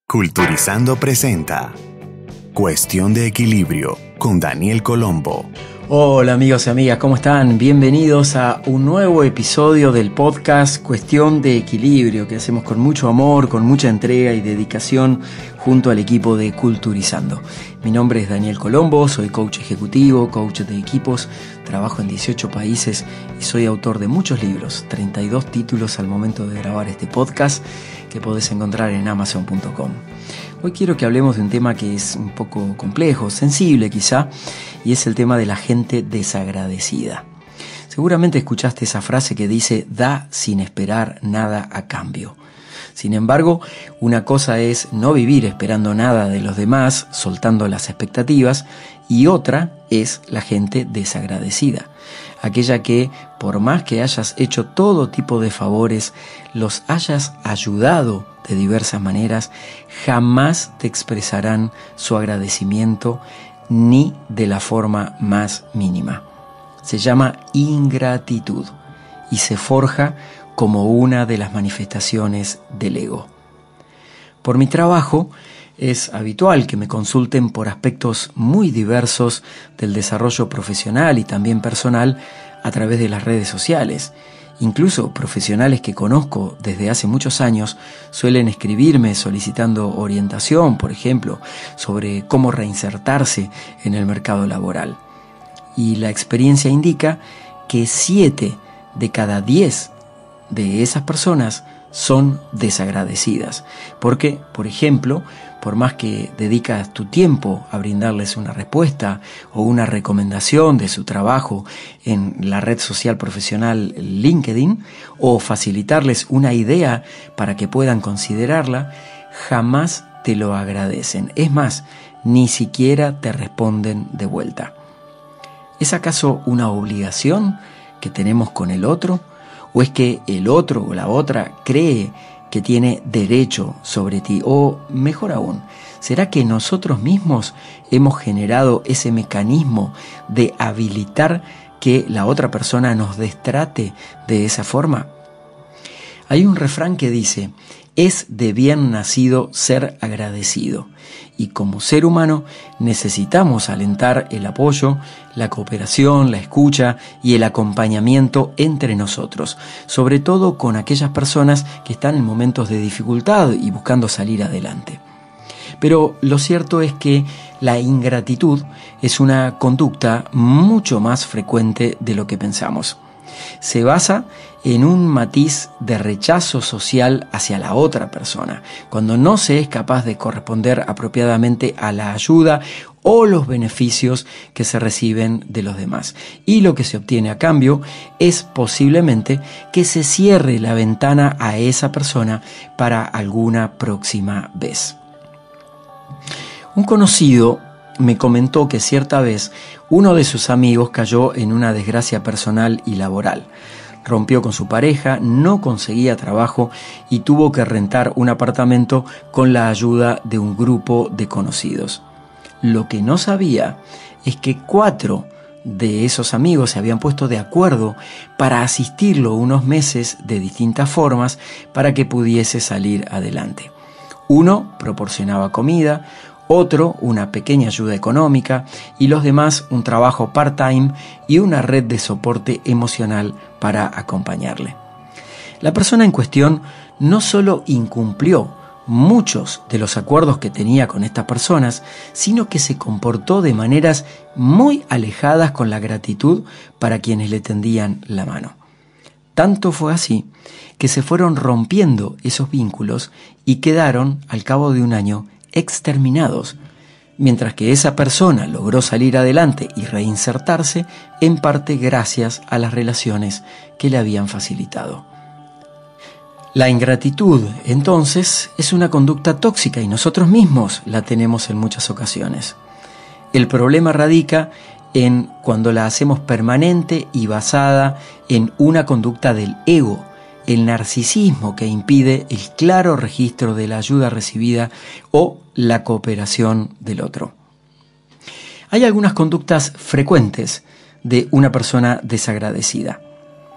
Culturizando presenta Cuestión de Equilibrio con Daniel Colombo. Hola amigos y amigas, ¿cómo están? Bienvenidos a un nuevo episodio del podcast Cuestión de Equilibrio, que hacemos con mucho amor, con mucha entrega y dedicación junto al equipo de Culturizando. Mi nombre es Daniel Colombo, soy coach ejecutivo, coach de equipos, trabajo en 18 países y soy autor de muchos libros, 32 títulos al momento de grabar este podcast que podés encontrar en amazon.com. Hoy quiero que hablemos de un tema que es un poco complejo, sensible quizá, y es el tema de la gente desagradecida. Seguramente escuchaste esa frase que dice, da sin esperar nada a cambio. Sin embargo, una cosa es no vivir esperando nada de los demás, soltando las expectativas, y otra es la gente desagradecida. Aquella que, por más que hayas hecho todo tipo de favores, los hayas ayudado de diversas maneras, jamás te expresarán su agradecimiento ni de la forma más mínima. Se llama ingratitud y se forja como una de las manifestaciones del ego. Por mi trabajo, es habitual que me consulten por aspectos muy diversos del desarrollo profesional y también personal a través de las redes sociales. Incluso profesionales que conozco desde hace muchos años suelen escribirme solicitando orientación, por ejemplo, sobre cómo reinsertarse en el mercado laboral. Y la experiencia indica que 7 de cada 10 de esas personas son desagradecidas, porque, por ejemplo, por más que dedicas tu tiempo a brindarles una respuesta o una recomendación de su trabajo en la red social profesional LinkedIn o facilitarles una idea para que puedan considerarla, jamás te lo agradecen. Es más, ni siquiera te responden de vuelta. ¿Es acaso una obligación que tenemos con el otro? ¿O es que el otro o la otra cree que tiene derecho sobre ti? O mejor aún, ¿será que nosotros mismos hemos generado ese mecanismo de habilitar que la otra persona nos destrate de esa forma? Hay un refrán que dice, es de bien nacido ser agradecido. Y como ser humano necesitamos alentar el apoyo, la cooperación, la escucha y el acompañamiento entre nosotros, sobre todo con aquellas personas que están en momentos de dificultad y buscando salir adelante. Pero lo cierto es que la ingratitud es una conducta mucho más frecuente de lo que pensamos. Se basa en un matiz de rechazo social hacia la otra persona, cuando no se es capaz de corresponder apropiadamente a la ayuda o los beneficios que se reciben de los demás. Y lo que se obtiene a cambio es posiblemente que se cierre la ventana a esa persona para alguna próxima vez. Un conocido me comentó que cierta vez uno de sus amigos cayó en una desgracia personal y laboral. Rompió con su pareja, no conseguía trabajo y tuvo que rentar un apartamento con la ayuda de un grupo de conocidos. Lo que no sabía es que 4 de esos amigos se habían puesto de acuerdo para asistirlo unos meses de distintas formas para que pudiese salir adelante. Uno proporcionaba comida, otro una pequeña ayuda económica y los demás un trabajo part-time y una red de soporte emocional para acompañarle. La persona en cuestión no solo incumplió muchos de los acuerdos que tenía con estas personas, sino que se comportó de maneras muy alejadas con la gratitud para quienes le tendían la mano. Tanto fue así que se fueron rompiendo esos vínculos y quedaron, al cabo de un año, exterminados, mientras que esa persona logró salir adelante y reinsertarse en parte gracias a las relaciones que le habían facilitado. La ingratitud, entonces, es una conducta tóxica y nosotros mismos la tenemos en muchas ocasiones. El problema radica en cuando la hacemos permanente y basada en una conducta del ego, el narcisismo que impide el claro registro de la ayuda recibida o la cooperación del otro. Hay algunas conductas frecuentes de una persona desagradecida.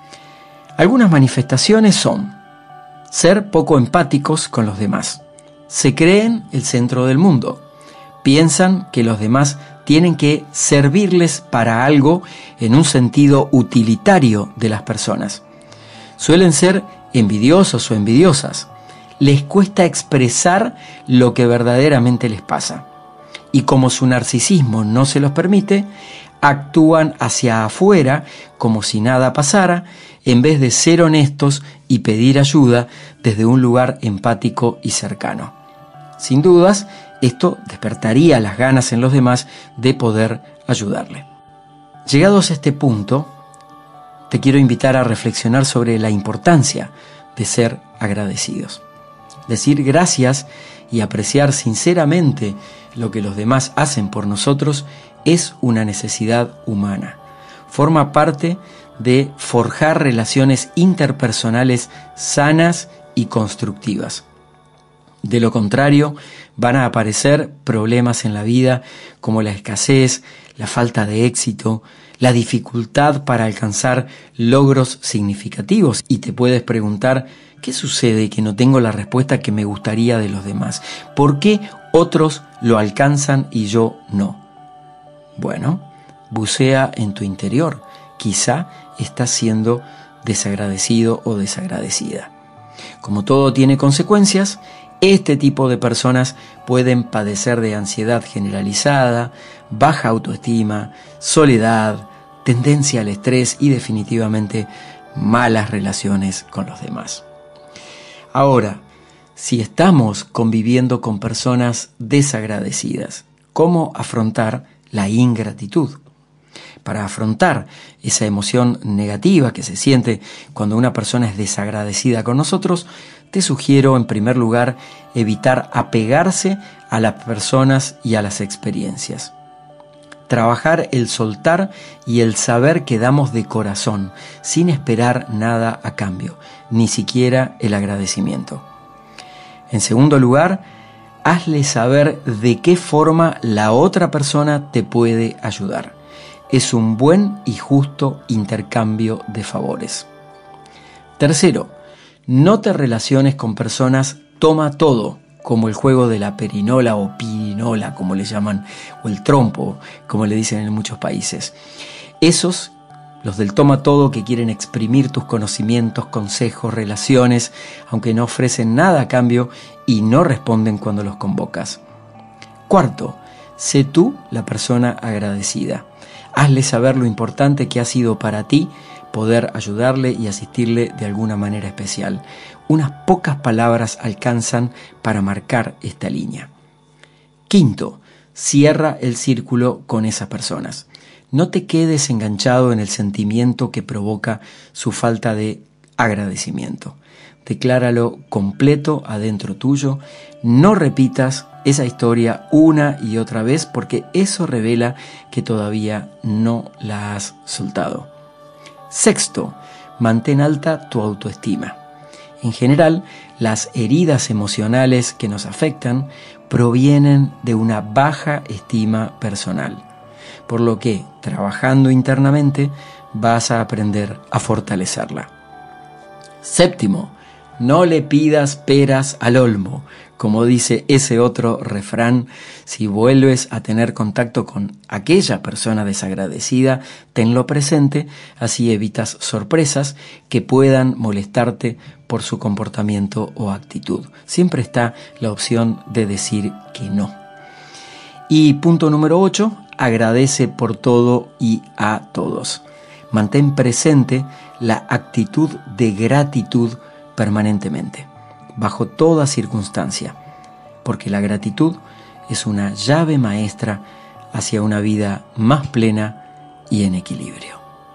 Algunas manifestaciones son ser poco empáticos con los demás, se creen el centro del mundo. Piensan que los demás tienen que servirles para algo en un sentido utilitario de las personas. Suelen ser envidiosos o envidiosas. Les cuesta expresar lo que verdaderamente les pasa. Y como su narcisismo no se los permite, actúan hacia afuera como si nada pasara, en vez de ser honestos y pedir ayuda desde un lugar empático y cercano. Sin dudas, esto despertaría las ganas en los demás de poder ayudarle. Llegados a este punto, te quiero invitar a reflexionar sobre la importancia de ser agradecidos. Decir gracias y apreciar sinceramente lo que los demás hacen por nosotros es una necesidad humana. Forma parte de forjar relaciones interpersonales sanas y constructivas. De lo contrario, van a aparecer problemas en la vida como la escasez, la falta de éxito, la dificultad para alcanzar logros significativos. Y te puedes preguntar, ¿qué sucede que no tengo la respuesta que me gustaría de los demás? ¿Por qué otros lo alcanzan y yo no? Bueno, bucea en tu interior. Quizá estás siendo desagradecido o desagradecida. Como todo tiene consecuencias, este tipo de personas pueden padecer de ansiedad generalizada, baja autoestima, soledad, tendencia al estrés y definitivamente malas relaciones con los demás. Ahora, si estamos conviviendo con personas desagradecidas, ¿cómo afrontar la ingratitud? Para afrontar esa emoción negativa que se siente cuando una persona es desagradecida con nosotros, te sugiero en primer lugar evitar apegarse a las personas y a las experiencias. Trabajar el soltar y el saber que damos de corazón, sin esperar nada a cambio, ni siquiera el agradecimiento. En segundo lugar, hazle saber de qué forma la otra persona te puede ayudar. Es un buen y justo intercambio de favores. Tercero, no te relaciones con personas toma todo, como el juego de la perinola o pirinola, como le llaman, o el trompo, como le dicen en muchos países. Esos, los del toma todo, que quieren exprimir tus conocimientos, consejos, relaciones, aunque no ofrecen nada a cambio y no responden cuando los convocas. Cuarto, sé tú la persona agradecida. Hazle saber lo importante que ha sido para ti poder ayudarle y asistirle de alguna manera especial. Unas pocas palabras alcanzan para marcar esta línea. Quinto, cierra el círculo con esas personas. No te quedes enganchado en el sentimiento que provoca su falta de agradecimiento. Decláralo completo adentro tuyo. No repitas esa historia una y otra vez porque eso revela que todavía no la has soltado. Sexto, mantén alta tu autoestima. En general, las heridas emocionales que nos afectan provienen de una baja estima personal, por lo que, trabajando internamente, vas a aprender a fortalecerla. Séptimo, no le pidas peras al olmo. Como dice ese otro refrán, si vuelves a tener contacto con aquella persona desagradecida, tenlo presente, así evitas sorpresas que puedan molestarte por su comportamiento o actitud. Siempre está la opción de decir que no. Y punto número 8, agradece por todo y a todos. Mantén presente la actitud de gratitud permanentemente, bajo toda circunstancia, porque la gratitud es una llave maestra hacia una vida más plena y en equilibrio.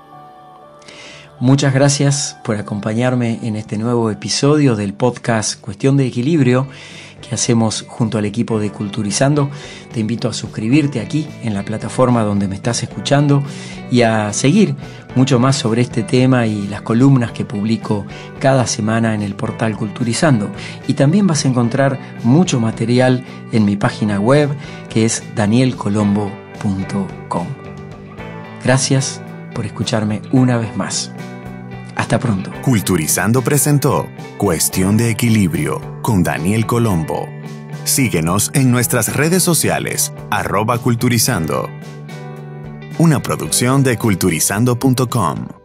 Muchas gracias por acompañarme en este nuevo episodio del podcast Cuestión de Equilibrio que hacemos junto al equipo de Culturizando. Te invito a suscribirte aquí en la plataforma donde me estás escuchando y a seguir mucho más sobre este tema y las columnas que publico cada semana en el portal Culturizando. Y también vas a encontrar mucho material en mi página web que es danielcolombo.com. Gracias por escucharme una vez más. Hasta pronto. Culturizando presentó Cuestión de Equilibrio con Daniel Colombo. Síguenos en nuestras redes sociales, @culturizando. Una producción de culturizando.com.